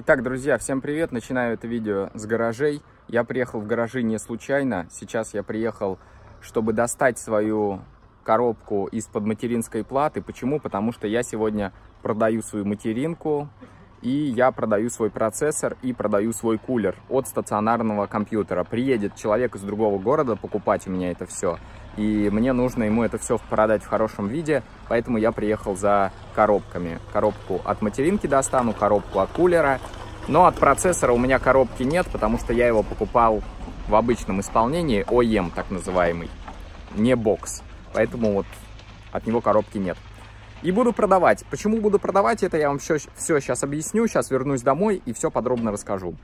Итак, друзья, всем привет! Начинаю это видео с гаражей. Я приехал в гаражи не случайно. Сейчас я приехал, чтобы достать свою коробку из-под материнской платы. Почему? Потому что я сегодня продаю свою материнку, и я продаю свой процессор и продаю свой кулер от стационарного компьютера. Приедет человек из другого города покупать у меня это все, и мне нужно ему это все продать в хорошем виде, поэтому я приехал за коробками. Коробку от материнки достану, коробку от кулера, но от процессора у меня коробки нет, потому что я его покупал в обычном исполнении, OEM так называемый, не бокс, поэтому вот от него коробки нет. И буду продавать. Почему буду продавать, это я вам все сейчас объясню. Сейчас вернусь домой и все подробно расскажу.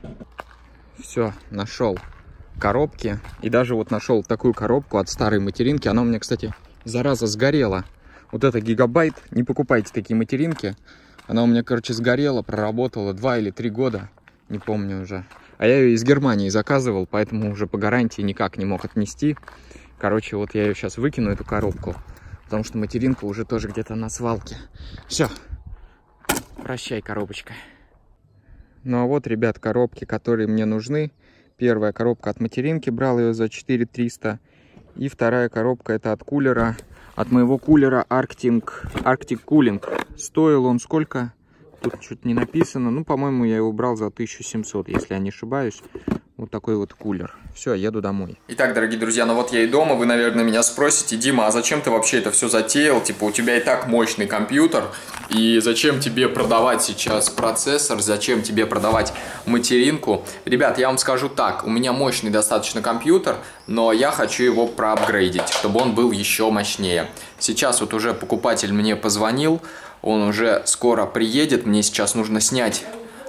Все, нашел коробки. И даже вот нашел такую коробку от старой материнки. Она у меня, кстати, зараза, сгорела. Вот это гигабайт. Не покупайте такие материнки. Она у меня, короче, сгорела, проработала 2 или 3 года. Не помню уже. А я ее из Германии заказывал, поэтому уже по гарантии никак не мог отнести. Короче, вот я ее сейчас выкину, эту коробку. Потому что материнка уже тоже где-то на свалке. Все. Прощай, коробочка. Ну а вот, ребят, коробки, которые мне нужны. Первая коробка от материнки, брал ее за 4300. И вторая коробка это от кулера. От моего кулера Arctic Cooling. Стоил он сколько? Тут что-то не написано. Ну, по-моему, я его брал за 1700, если я не ошибаюсь. Вот такой вот кулер. Все, еду домой. Итак, дорогие друзья, ну вот я и дома. Вы, наверное, меня спросите: Дима, а зачем ты вообще это все затеял? Типа, у тебя и так мощный компьютер. И зачем тебе продавать сейчас процессор? Зачем тебе продавать материнку? Ребят, я вам скажу так. У меня мощный достаточно компьютер, но я хочу его проапгрейдить, чтобы он был еще мощнее. Сейчас вот уже покупатель мне позвонил. Он уже скоро приедет. Мне сейчас нужно снять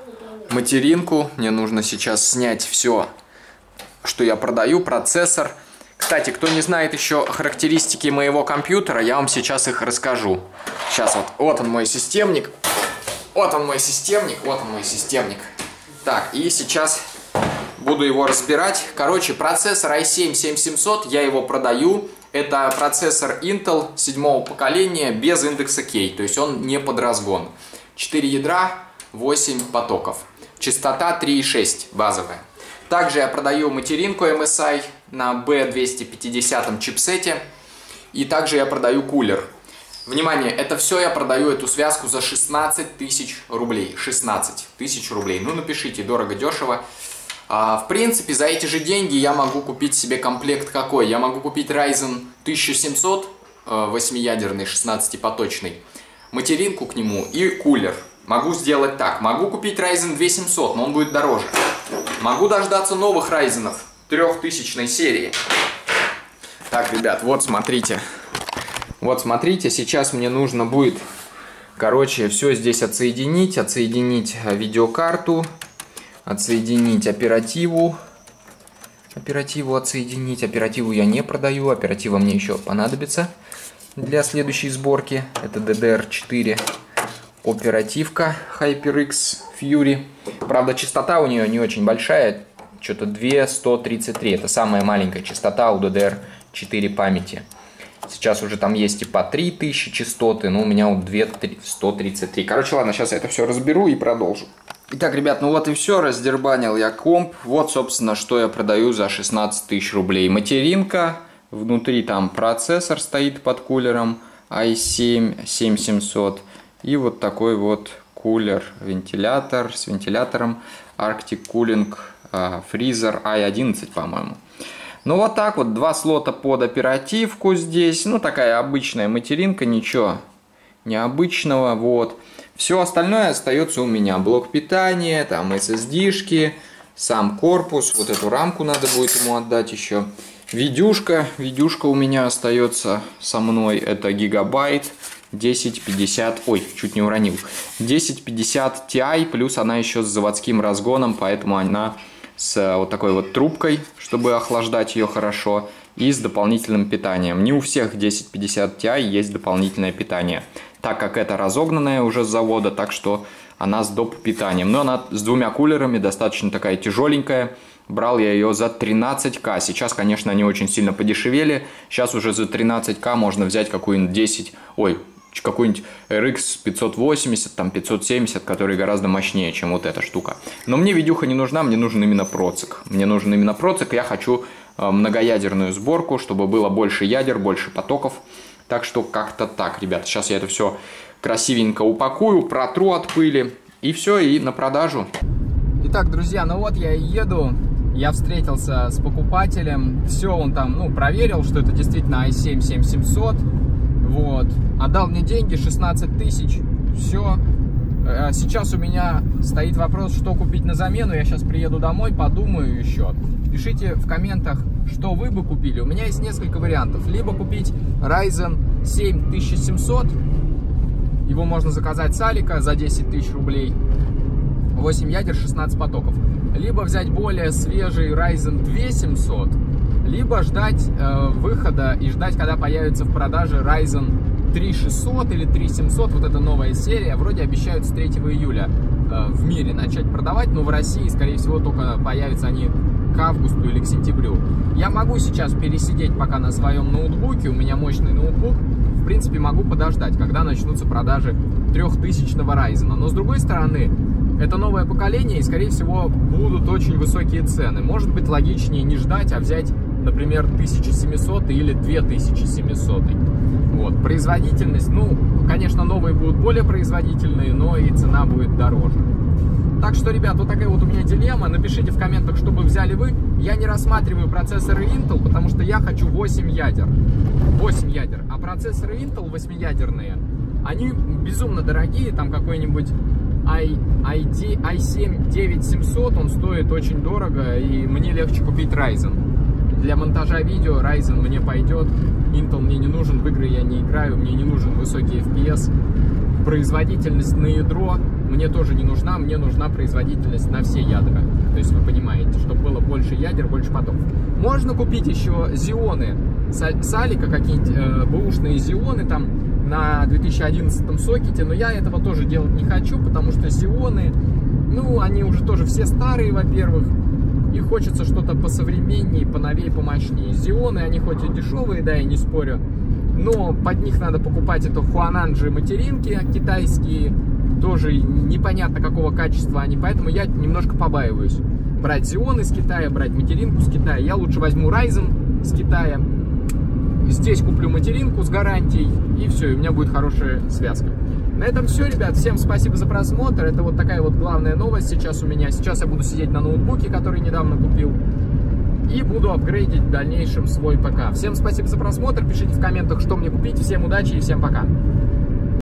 материнку, мне нужно сейчас снять все, что я продаю, процессор. Кстати, кто не знает еще характеристики моего компьютера, я вам сейчас их расскажу. Сейчас вот он мой системник. Вот он мой системник, вот он мой системник. Так, и сейчас буду его разбирать. Короче, процессор i7-7700, я его продаю. Это процессор Intel 7-го поколения без индекса K, то есть он не под разгон. 4 ядра, 8 потоков. Частота 3,6 базовая. Также я продаю материнку MSI на B250 чипсете. И также я продаю кулер. Внимание, это все я продаю, эту связку, за 16 тысяч рублей. 16 тысяч рублей. Ну, напишите, дорого-дешево. В принципе, за эти же деньги я могу купить себе комплект какой? Я могу купить Ryzen 1700, 8-ядерный, 16-поточный, материнку к нему и кулер. Могу сделать так. Могу купить Ryzen 2700, но он будет дороже. Могу дождаться новых Ryzen 3000 серии. Так, ребят, вот смотрите. Вот смотрите, сейчас мне нужно будет, короче, все здесь отсоединить. Отсоединить видеокарту, отсоединить оперативу. Оперативу отсоединить. Оперативу я не продаю. Оператива мне еще понадобится для следующей сборки. Это DDR4. Оперативка HyperX Fury. Правда, частота у нее не очень большая. Что-то 2133. Это самая маленькая частота у DDR4 памяти. Сейчас уже там есть и по 3000 частоты. Но у меня вот 2133. Короче, ладно, сейчас я это все разберу и продолжу. Итак, ребят, ну вот и все. Раздербанил я комп. Вот, собственно, что я продаю за 16 тысяч рублей. Материнка. Внутри там процессор стоит под кулером i7-7700. И вот такой вот кулер, вентилятор с вентилятором Arctic Cooling Freezer i11, по-моему. Ну вот так вот, 2 слота под оперативку здесь. Ну такая обычная материнка, ничего необычного. Вот. Все остальное остается у меня. Блок питания, там SSD-шки, сам корпус. Вот эту рамку надо будет ему отдать еще. Видюшка у меня остается со мной. Это гигабайт. 1050, ой, чуть не уронил, 1050 Ti, плюс она еще с заводским разгоном, поэтому она с вот такой вот трубкой, чтобы охлаждать ее хорошо, и с дополнительным питанием. Не у всех 1050 Ti есть дополнительное питание, так как это разогнанная уже с завода, так что она с доп. Питанием. Но она с 2 кулерами, достаточно такая тяжеленькая. Брал я ее за 13к. Сейчас, конечно, они очень сильно подешевели. Сейчас уже за 13к можно взять какую-нибудь какой-нибудь RX 580, там 570, который гораздо мощнее, чем вот эта штука. Но мне видюха не нужна, мне нужен именно процик. Мне нужен именно процик, я хочу многоядерную сборку, чтобы было больше ядер, больше потоков. Так что как-то так, ребят. Сейчас я это все красивенько упакую, протру от пыли, и все, и на продажу. Итак, друзья, ну вот я и еду. Я встретился с покупателем. Все, он там, ну, проверил, что это действительно i7 7700. Вот. Отдал мне деньги, 16 тысяч. Все. Сейчас у меня стоит вопрос, что купить на замену. Я сейчас приеду домой, подумаю еще. Пишите в комментах, что вы бы купили. У меня есть несколько вариантов. Либо купить Ryzen 7 1700. Его можно заказать с Алика за 10 тысяч рублей. 8 ядер, 16 потоков. Либо взять более свежий Ryzen 2700. Либо ждать выхода и ждать, когда появится в продаже Ryzen 3600 или 3700. Вот эта новая серия. Вроде обещают с 3 июля в мире начать продавать. Но в России, скорее всего, только появятся они к августу или к сентябрю. Я могу сейчас пересидеть пока на своем ноутбуке. У меня мощный ноутбук. В принципе, могу подождать, когда начнутся продажи 3000-го Ryzen. Но с другой стороны, это новое поколение, и, скорее всего, будут очень высокие цены. Может быть, логичнее не ждать, а взять, например, 1700 или 2700. Вот. Производительность, ну, конечно, новые будут более производительные, но и цена будет дороже. Так что, ребят, вот такая вот у меня дилемма. Напишите в комментах, что бы взяли вы. Я не рассматриваю процессоры Intel, потому что я хочу 8 ядер. 8 ядер. А процессоры Intel 8-ядерные, они безумно дорогие. Там какой-нибудь i7 9700, он стоит очень дорого, и мне легче купить Ryzen. Для монтажа видео Ryzen мне пойдет, Intel мне не нужен, в игры я не играю, мне не нужен высокий FPS. Производительность на ядро мне тоже не нужна, мне нужна производительность на все ядра. То есть вы понимаете, чтобы было больше ядер, больше потоков. Можно купить еще Xeon с Алика, какие-нибудь бэушные Xeon там на 2011 сокете, но я этого тоже делать не хочу, потому что Xeon, ну, они уже тоже все старые, во-первых, и хочется что-то посовременнее, поновее, помощнее. Xeon, они хоть и дешевые, да, я не спорю, но под них надо покупать это Huananji материнки китайские, тоже непонятно какого качества они, поэтому я немножко побаиваюсь брать Xeon из Китая, брать материнку с Китая. Я лучше возьму Ryzen с Китая, здесь куплю материнку с гарантией, и все, и у меня будет хорошая связка. На этом все, ребят. Всем спасибо за просмотр. Это вот такая вот главная новость сейчас у меня. Сейчас я буду сидеть на ноутбуке, который недавно купил, и буду апгрейдить в дальнейшем свой ПК. Всем спасибо за просмотр. Пишите в комментах, что мне купить. Всем удачи и всем пока.